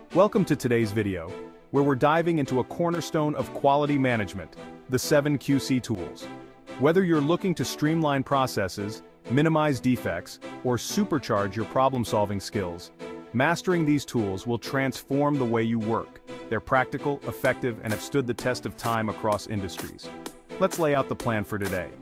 Welcome to today's video, where we're diving into a cornerstone of quality management, the 7 QC tools. Whether you're looking to streamline processes, minimize defects, or supercharge your problem-solving skills, mastering these tools will transform the way you work. They're practical, effective, and have stood the test of time across industries. Let's lay out the plan for today.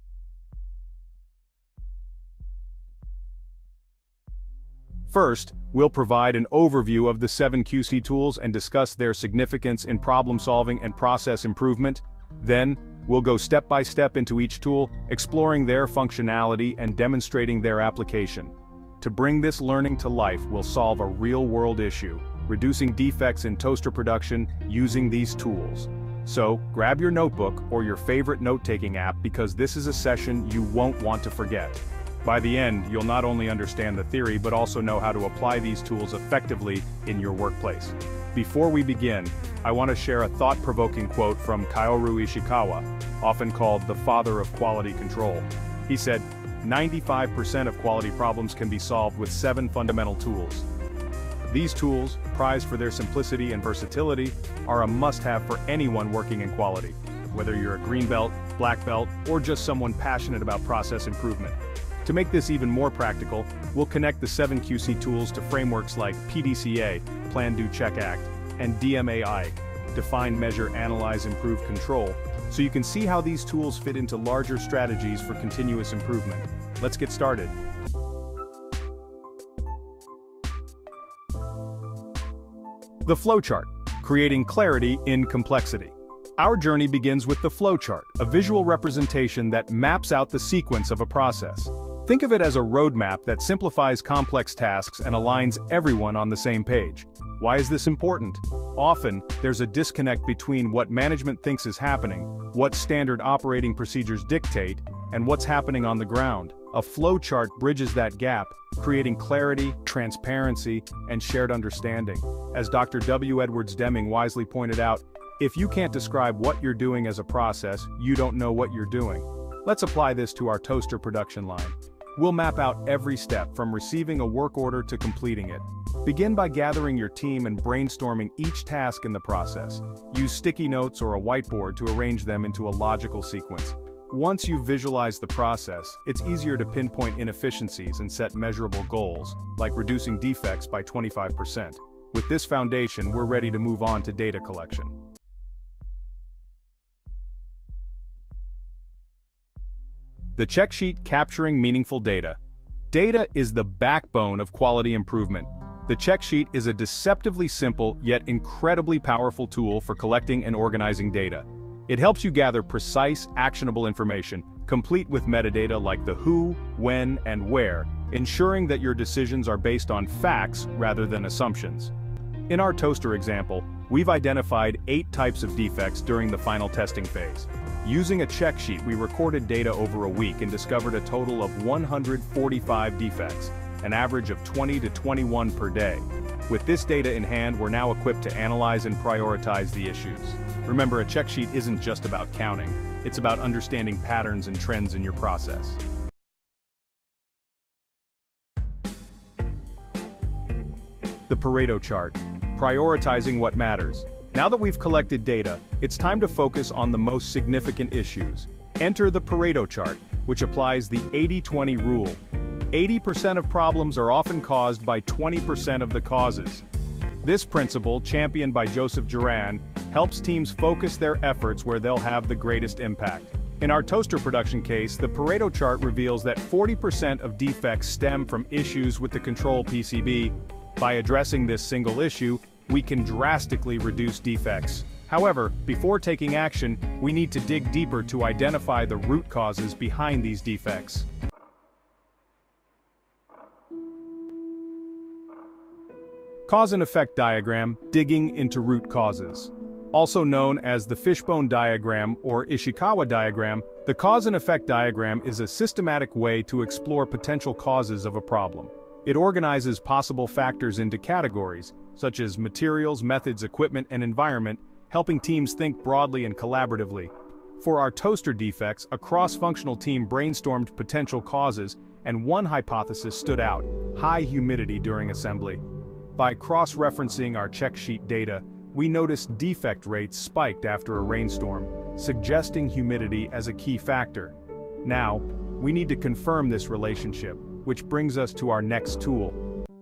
First, we'll provide an overview of the 7 QC tools and discuss their significance in problem-solving and process improvement. Then, we'll go step by step into each tool, exploring their functionality and demonstrating their application. To bring this learning to life, we'll solve a real-world issue, reducing defects in toaster production using these tools. So, grab your notebook or your favorite note-taking app because this is a session you won't want to forget. By the end, you'll not only understand the theory but also know how to apply these tools effectively in your workplace. Before we begin, I want to share a thought-provoking quote from Kaoru Ishikawa, often called the father of quality control. He said, 95% of quality problems can be solved with 7 fundamental tools. These tools, prized for their simplicity and versatility, are a must-have for anyone working in quality, whether you're a green belt, black belt, or just someone passionate about process improvement. To make this even more practical, we'll connect the 7 QC tools to frameworks like PDCA, Plan, Do, Check, Act, and DMAIC, Define, Measure, Analyze, Improve, Control, so you can see how these tools fit into larger strategies for continuous improvement. Let's get started. The flowchart, creating clarity in complexity. Our journey begins with the flowchart, a visual representation that maps out the sequence of a process. Think of it as a roadmap that simplifies complex tasks and aligns everyone on the same page. Why is this important? Often, there's a disconnect between what management thinks is happening, what standard operating procedures dictate, and what's happening on the ground. A flowchart bridges that gap, creating clarity, transparency, and shared understanding. As Dr. W. Edwards Deming wisely pointed out, if you can't describe what you're doing as a process, you don't know what you're doing. Let's apply this to our toaster production line. We'll map out every step from receiving a work order to completing it. Begin by gathering your team and brainstorming each task in the process. Use sticky notes or a whiteboard to arrange them into a logical sequence. Once you've visualized the process, it's easier to pinpoint inefficiencies and set measurable goals, like reducing defects by 25%. With this foundation, we're ready to move on to data collection. The check sheet capturing meaningful data. Data is the backbone of quality improvement. The check sheet is a deceptively simple yet incredibly powerful tool for collecting and organizing data. It helps you gather precise, actionable information, complete with metadata like the who, when, and where, ensuring that your decisions are based on facts rather than assumptions. In our toaster example, we've identified 8 types of defects during the final testing phase. Using a check sheet, we recorded data over a week and discovered a total of 145 defects, an average of 20 to 21 per day. With this data in hand, we're now equipped to analyze and prioritize the issues. Remember, a check sheet isn't just about counting, it's about understanding patterns and trends in your process. The Pareto Chart, prioritizing what matters. Now that we've collected data, it's time to focus on the most significant issues. Enter the Pareto Chart, which applies the 80-20 rule. 80% of problems are often caused by 20% of the causes. This principle, championed by Joseph Juran, helps teams focus their efforts where they'll have the greatest impact. In our toaster production case, the Pareto Chart reveals that 40% of defects stem from issues with the control PCB. By addressing this single issue, we can drastically reduce defects. However, before taking action, we need to dig deeper to identify the root causes behind these defects. Cause and effect diagram, digging into root causes. Also known as the fishbone diagram or Ishikawa diagram, the cause and effect diagram is a systematic way to explore potential causes of a problem. It organizes possible factors into categories, such as materials, methods, equipment, and environment, helping teams think broadly and collaboratively. For our toaster defects, a cross-functional team brainstormed potential causes, and one hypothesis stood out: high humidity during assembly. By cross-referencing our check sheet data, we noticed defect rates spiked after a rainstorm, suggesting humidity as a key factor. Now, we need to confirm this relationship, which brings us to our next tool.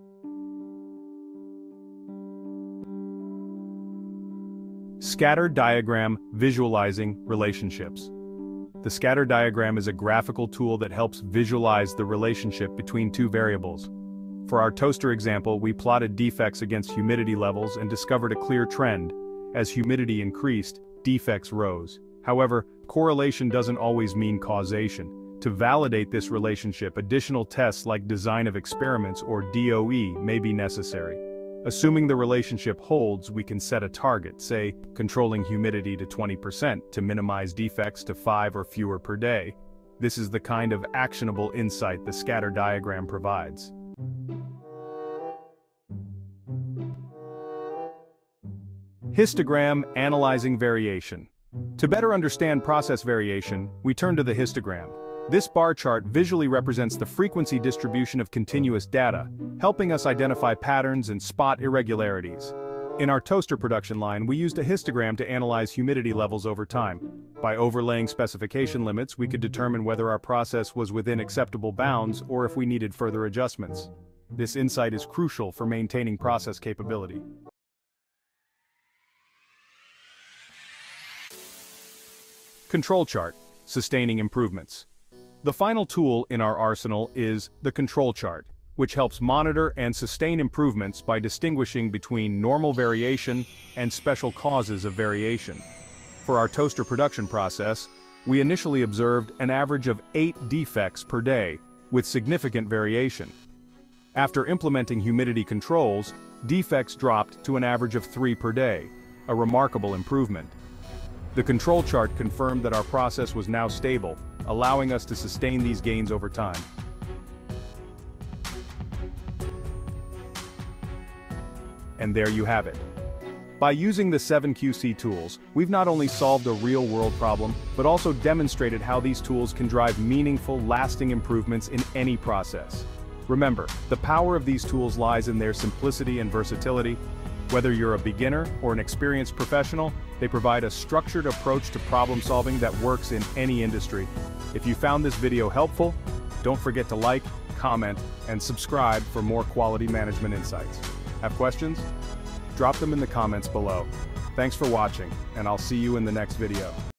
Scatter diagram visualizing relationships. The scatter diagram is a graphical tool that helps visualize the relationship between two variables. For our toaster example, we plotted defects against humidity levels and discovered a clear trend. As humidity increased, defects rose. However, correlation doesn't always mean causation. To validate this relationship, additional tests like design of experiments or DOE may be necessary. Assuming the relationship holds, we can set a target, say, controlling humidity to 20% to minimize defects to 5 or fewer per day. This is the kind of actionable insight the scatter diagram provides. Histogram analyzing variation. To better understand process variation, we turn to the histogram. This bar chart visually represents the frequency distribution of continuous data, helping us identify patterns and spot irregularities. In our toaster production line, we used a histogram to analyze humidity levels over time. By overlaying specification limits, we could determine whether our process was within acceptable bounds or if we needed further adjustments. This insight is crucial for maintaining process capability. Control chart, sustaining improvements. The final tool in our arsenal is the control chart, which helps monitor and sustain improvements by distinguishing between normal variation and special causes of variation. For our toaster production process, we initially observed an average of 8 defects per day, with significant variation. After implementing humidity controls, defects dropped to an average of 3 per day, a remarkable improvement. The control chart confirmed that our process was now stable, allowing us to sustain these gains over time. And there you have it. By using the 7QC tools, we've not only solved a real-world problem, but also demonstrated how these tools can drive meaningful, lasting improvements in any process. Remember, the power of these tools lies in their simplicity and versatility. Whether you're a beginner or an experienced professional, they provide a structured approach to problem solving that works in any industry. If you found this video helpful, don't forget to like, comment, and subscribe for more quality management insights. Have questions? Drop them in the comments below. Thanks for watching, and I'll see you in the next video.